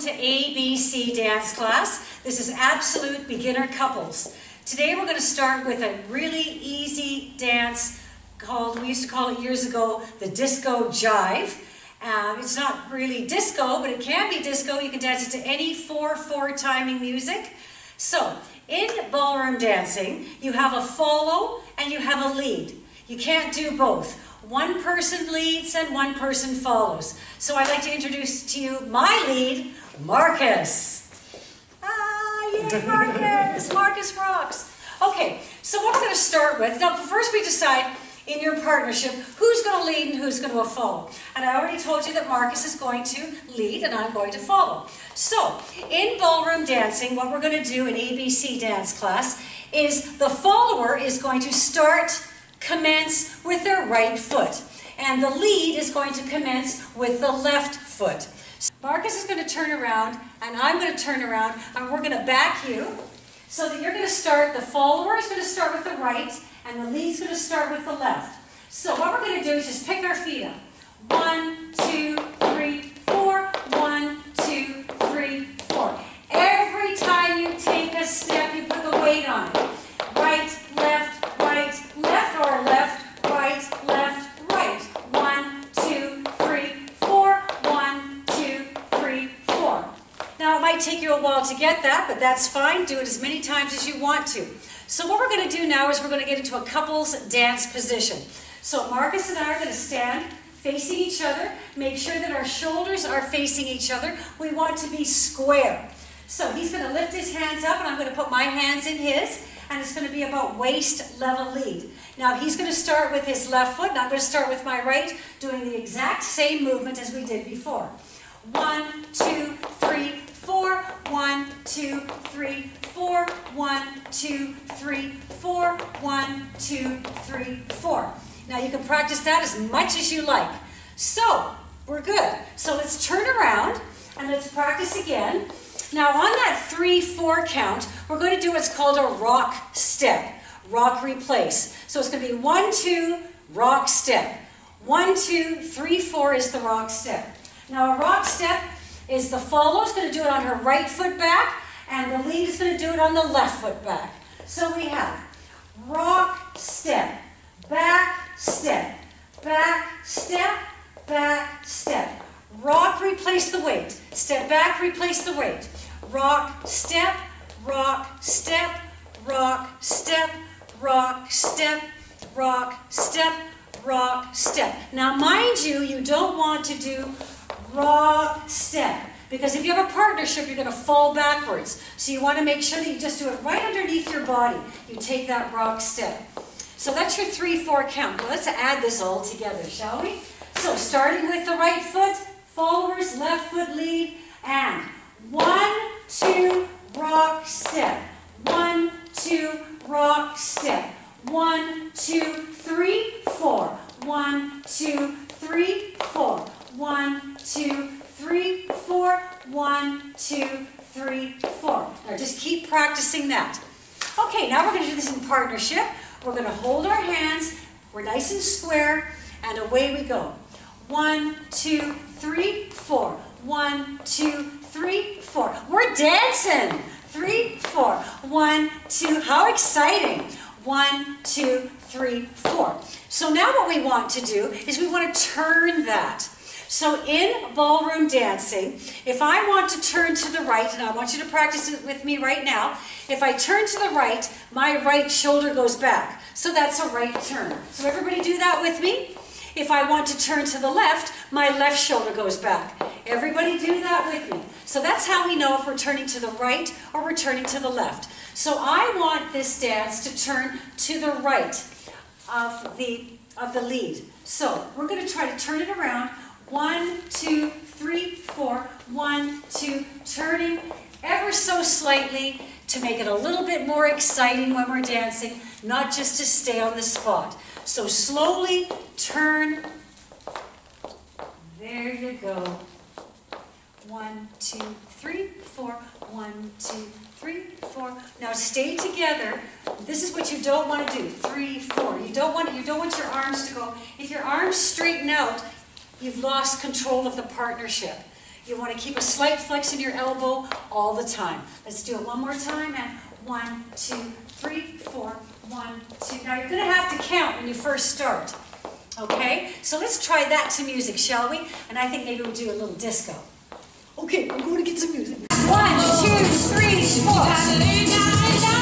to ABC dance class. This is Absolute Beginner Couples. Today we're going to start with a really easy dance called, we used to call it years ago, the disco jive. It's not really disco, but it can be disco. You can dance it to any 4/4 timing music. So, in ballroom dancing, you have a follow and you have a lead. You can't do both. One person leads and one person follows. So I'd like to introduce to you my lead, Marcus. Yay, Marcus! Marcus rocks. Okay, so what we're going to start with, now first we decide in your partnership who's going to lead and who's going to follow. And I already told you that Marcus is going to lead and I'm going to follow. So, in ballroom dancing, what we're going to do in ABC dance class is the follower is going to commence with their right foot. And the lead is going to commence with the left foot. So Marcus is going to turn around and I'm going to turn around and we're going to back you so that you're going to start, the follower is going to start with the right and the lead is going to start with the left. So what we're going to do is just pick our feet up. 1, 2, 3, 4. 1, 2, 3, 4. Every time you take a step, you put the weight on it. Right, left, or left, right. 1, 2, 3, 4. 1, 2, 3, 4. Now it might take you a while to get that, but that's fine. Do it as many times as you want to. So what we're going to do now is we're going to get into a couples dance position. So Marcus and I are going to stand facing each other. Make sure that our shoulders are facing each other. We want to be square. So he's going to lift his hands up and I'm going to put my hands in his. And it's going to be about waist level lead. Now he's going to start with his left foot and I'm going to start with my right, doing the exact same movement as we did before. 1, 2, 3, 4. 1, 2, 3, 4. 1, 2, 3, 4. 1, 2, 3, 4. Now you can practice that as much as you like. So, we're good. So let's turn around and let's practice again. Now on that 3-4 count, we're going to do what's called a rock step. Rock replace. So it's going to be 1, 2, rock step. 1, 2, 3, 4 is the rock step. Now a rock step is the follow is going to do it on her right foot back and the lead is going to do it on the left foot back. So we have rock step, back step, back step, back step. Rock, replace the weight. Step back, replace the weight. Rock, step, rock, step, rock, step, rock, step, rock, step, rock, step. Now mind you, you don't want to do rock, step. Because if you have a partnership, you're going to fall backwards. So you want to make sure that you just do it right underneath your body. You take that rock step. So that's your 3-4 count. Now let's add this all together, shall we? So starting with the right foot, followers, left foot lead, and 1, 2, rock step. 1, 2, rock step. 1, 2, 3, 4. 1, 2, 3, 4. 1, 2, 3, 4. 1, 2, 3, 4. Now just keep practicing that. Okay, now we're going to do this in partnership. We're going to hold our hands, we're nice and square, and away we go. 1, 2, 3, 4. 1, 2, 3, 4. We're dancing. 3, 4. 1, 2. How exciting. 1, 2, 3, 4. So now what we want to do is we want to turn that. So in ballroom dancing, if I want to turn to the right, and I want you to practice it with me right now, if I turn to the right, my right shoulder goes back. So that's a right turn. So everybody do that with me. If I want to turn to the left, my left shoulder goes back. Everybody do that with me. So that's how we know if we're turning to the right or we're turning to the left. So I want this dance to turn to the right of the lead. So we're going to try to turn it around. 1, 2, 3, 4. 1, 2, turning ever so slightly to make it a little bit more exciting when we're dancing, not just to stay on the spot. So slowly turn. There you go. 1, 2, 3, 4. 1, 2, 3, 4. Now stay together. This is what you don't want to do. 3, 4. You don't want your arms to go. If your arms straighten out, you've lost control of the partnership. You want to keep a slight flex in your elbow all the time. Let's do it one more time. And 1, 2, 3, 4, 1, 2. Now you're going to have to count when you first start. Okay? So let's try that to music, shall we? And I think maybe we'll do a little disco. Okay, we're going to get some music. 1, 2, 3, 4.